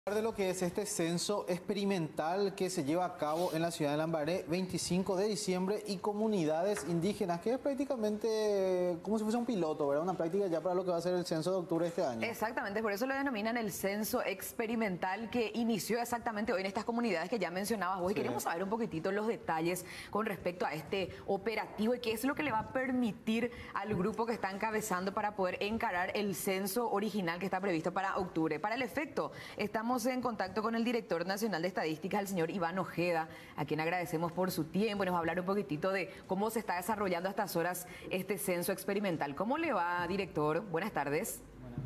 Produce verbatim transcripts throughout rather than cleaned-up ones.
De lo que es este censo experimental que se lleva a cabo en la ciudad de Lambaré veinticinco de diciembre y comunidades indígenas, que es prácticamente como si fuese un piloto, ¿verdad? Una práctica ya para lo que va a ser el censo de octubre de este año. Exactamente, por eso lo denominan el censo experimental, que inició exactamente hoy en estas comunidades que ya mencionabas vos. Sí. Y queremos saber un poquitito los detalles con respecto a este operativo y qué es lo que le va a permitir al grupo que está encabezando para poder encarar el censo original que está previsto para octubre. Para el efecto, estamos en contacto con el director nacional de estadísticas, el señor Iván Ojeda, a quien agradecemos por su tiempo. Nos va a hablar un poquitito de cómo se está desarrollando a estas horas este censo experimental. ¿Cómo le va, director? Buenas tardes.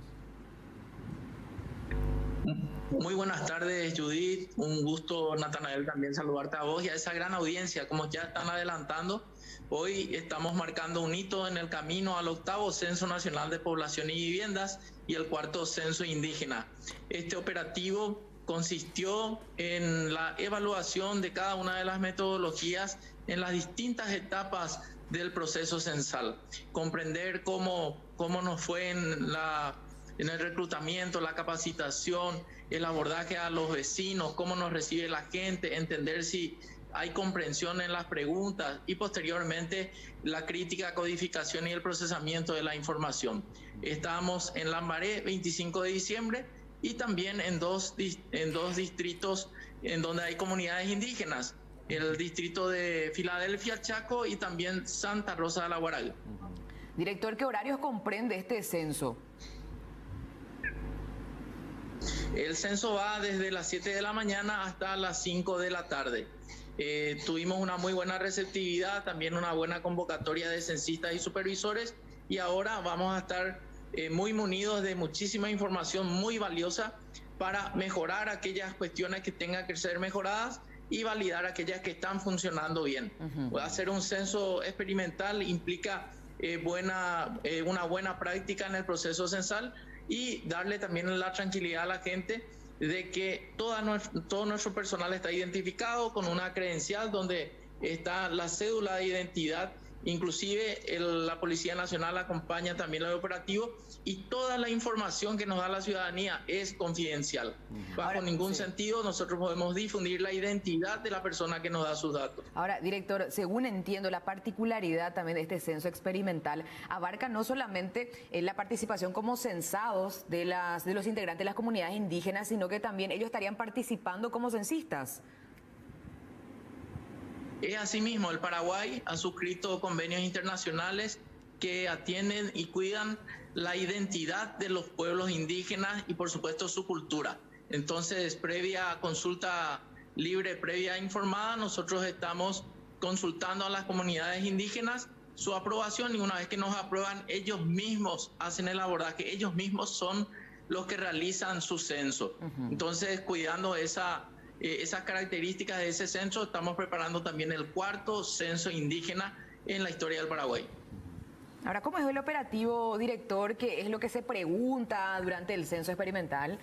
Muy buenas tardes, Judith. Un gusto, Natanael, también saludarte a vos y a esa gran audiencia. Como ya están adelantando, hoy estamos marcando un hito en el camino al octavo Censo Nacional de Población y Viviendas y el cuarto Censo Indígena. Este operativo consistió en la evaluación de cada una de las metodologías en las distintas etapas del proceso censal. Comprender cómo, cómo nos fue en la... en el reclutamiento, la capacitación, el abordaje a los vecinos, cómo nos recibe la gente, entender si hay comprensión en las preguntas y posteriormente la crítica, codificación y el procesamiento de la información. Estamos en Lambaré veinticinco de diciembre y también en dos, en dos distritos en donde hay comunidades indígenas, el distrito de Filadelfia, Chaco y también Santa Rosa de la Guaraga. Director, ¿qué horarios comprende este censo? El censo va desde las siete de la mañana hasta las cinco de la tarde. Eh, tuvimos una muy buena receptividad, también una buena convocatoria de censistas y supervisores, y ahora vamos a estar eh, muy munidos de muchísima información muy valiosa para mejorar aquellas cuestiones que tengan que ser mejoradas y validar aquellas que están funcionando bien. Uh-huh. Hacer un censo experimental implica eh, buena, eh, una buena práctica en el proceso censal y darle también la tranquilidad a la gente de que toda nuestro, todo nuestro personal está identificado con una credencial donde está la cédula de identidad. Inclusive el, la Policía Nacional acompaña también el operativo y toda la información que nos da la ciudadanía es confidencial. Bajo Ahora, ningún sí. sentido nosotros podemos difundir la identidad de la persona que nos da sus datos. Ahora, director, según entiendo, la particularidad también de este censo experimental abarca no solamente eh, la participación como censados de, las, de los integrantes de las comunidades indígenas, sino que también ellos estarían participando como censistas. Es asimismo, el Paraguay ha suscrito convenios internacionales que atienden y cuidan la identidad de los pueblos indígenas y por supuesto su cultura. Entonces, previa consulta libre, previa informada, nosotros estamos consultando a las comunidades indígenas su aprobación y una vez que nos aprueban, ellos mismos hacen el abordaje, ellos mismos son los que realizan su censo. Uh-huh. Entonces, cuidando esa... Eh, esas características de ese censo, estamos preparando también el cuarto censo indígena en la historia del Paraguay. Ahora, ¿cómo es el operativo, director? ¿Qué es lo que se pregunta durante el censo experimental?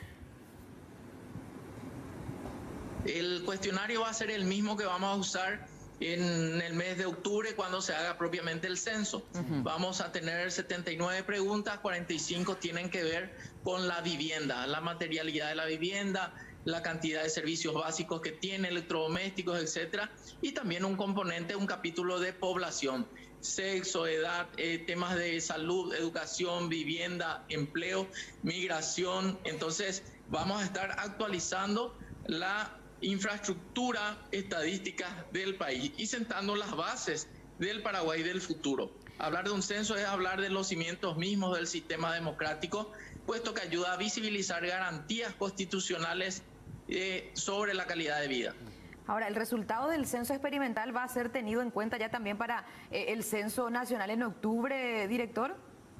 El cuestionario va a ser el mismo que vamos a usar en el mes de octubre cuando se haga propiamente el censo. Uh-huh. Vamos a tener setenta y nueve preguntas, cuarenta y cinco tienen que ver con la vivienda, la materialidad de la vivienda, la cantidad de servicios básicos que tiene, electrodomésticos, etcétera, y también un componente, un capítulo de población, sexo, edad, eh, temas de salud, educación, vivienda, empleo, migración. Entonces vamos a estar actualizando la infraestructura estadística del país y sentando las bases del Paraguay del futuro. Hablar de un censo es hablar de los cimientos mismos del sistema democrático, puesto que ayuda a visibilizar garantías constitucionales eh, sobre la calidad de vida. Ahora, ¿el resultado del censo experimental va a ser tenido en cuenta ya también para eh, el censo nacional en octubre, director?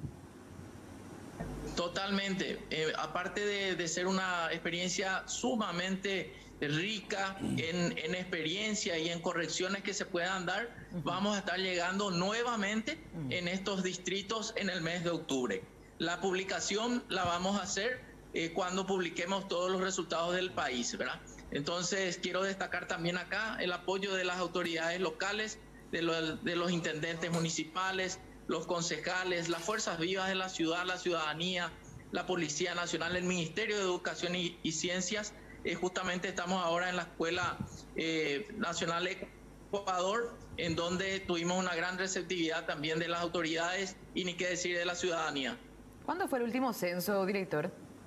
Totalmente. Eh, aparte de, de ser una experiencia sumamente rica en, en experiencia y en correcciones que se puedan dar, uh-huh. vamos a estar llegando nuevamente uh-huh. en estos distritos en el mes de octubre. La publicación la vamos a hacer eh, cuando publiquemos todos los resultados del país, ¿verdad? Entonces quiero destacar también acá el apoyo de las autoridades locales, de, lo, de los intendentes municipales, los concejales, las fuerzas vivas de la ciudad, la ciudadanía, la Policía Nacional, el Ministerio de Educación y, y Ciencias, Eh, justamente estamos ahora en la Escuela eh, Nacional Ecuador, en donde tuvimos una gran receptividad también de las autoridades y ni qué decir de la ciudadanía. ¿Cuándo fue el último censo, director?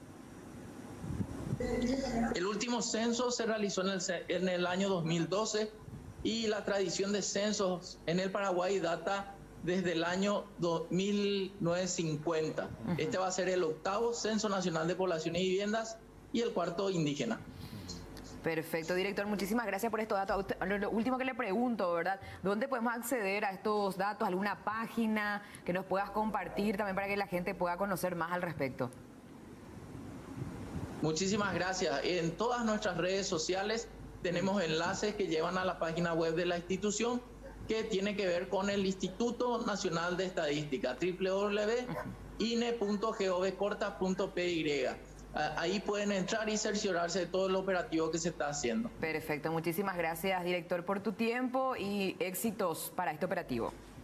El último censo se realizó en el, en el año dos mil doce y la tradición de censos en el Paraguay data desde el año mil novecientos cincuenta. Uh-huh. Este va a ser el octavo Censo Nacional de Población y Viviendas y el cuarto indígena. Perfecto, director, muchísimas gracias por estos datos. Lo último que le pregunto, ¿verdad? ¿Dónde podemos acceder a estos datos? ¿Alguna página que nos puedas compartir también para que la gente pueda conocer más al respecto? Muchísimas gracias. En todas nuestras redes sociales tenemos enlaces que llevan a la página web de la institución, que tiene que ver con el Instituto Nacional de Estadística, doble u doble u doble u punto i n e punto gov corta punto p y. Ahí pueden entrar y cerciorarse de todo el operativo que se está haciendo. Perfecto, muchísimas gracias, director, por tu tiempo y éxitos para este operativo.